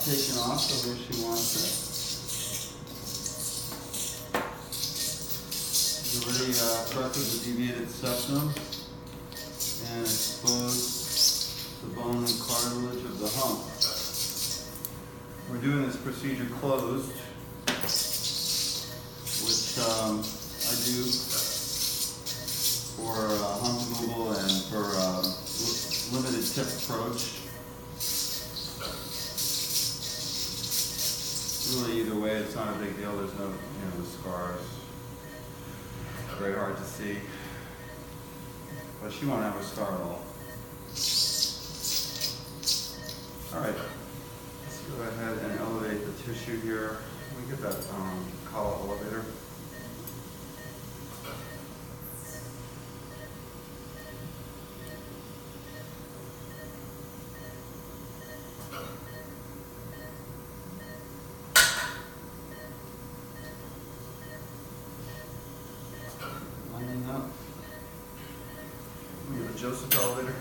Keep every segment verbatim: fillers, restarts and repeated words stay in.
taken off the way she wants it. She's already uh, corrected the deviated septum and exposed the bone and cartilage of the hump. We're doing this procedure closed, which um, I do for uh, hump removal and for uh, limited tip approach. Really, either way, it's not a big deal. There's no, you know, the scars. Very hard to see, but she won't have a scar at all. All right, let's go ahead and elevate the tissue here. Let me get that um, collar elevator. Lining up. We have a Joseph elevator.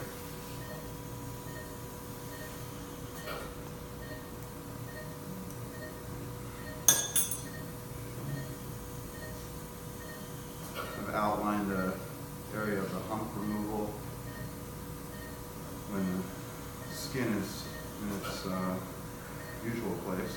I've outlined the area of the hump removal when the skin is in its uh, usual place.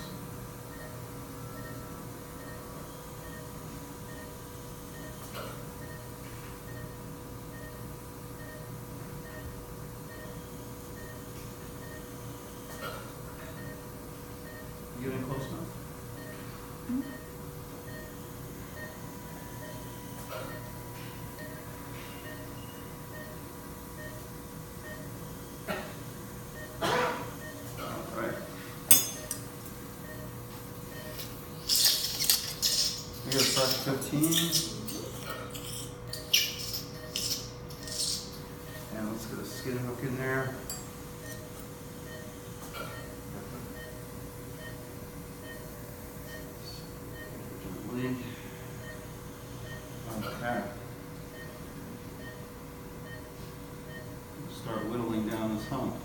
You getting close enough? Mm-hmm. All right. We got size fifteen. And let's get a skin hook in there. Okay. Start whittling down this hump.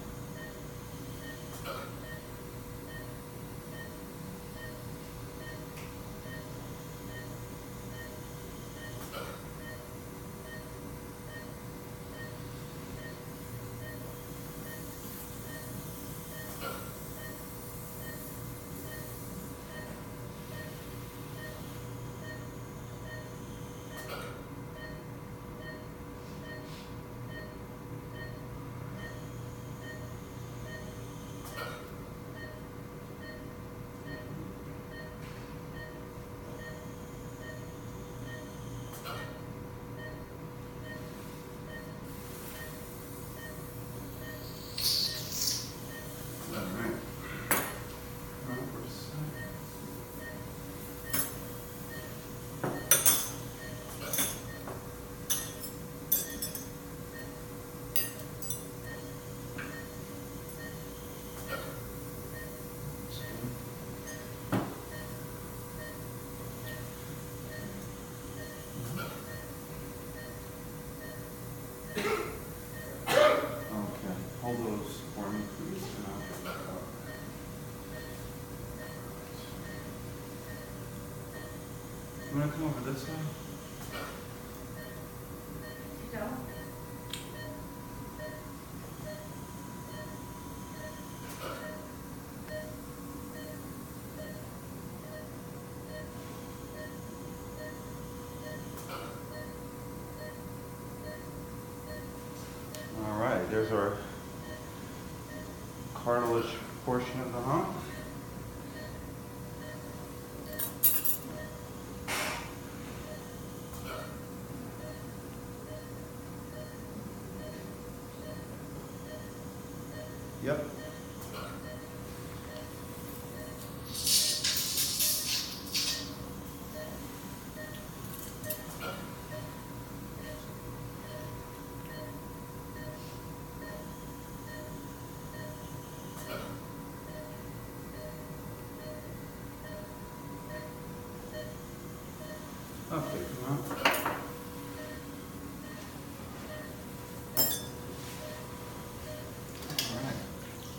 You want to come over this way? No. All right, there's our cartilage portion of the hump. Yep. Okay, come on. All right.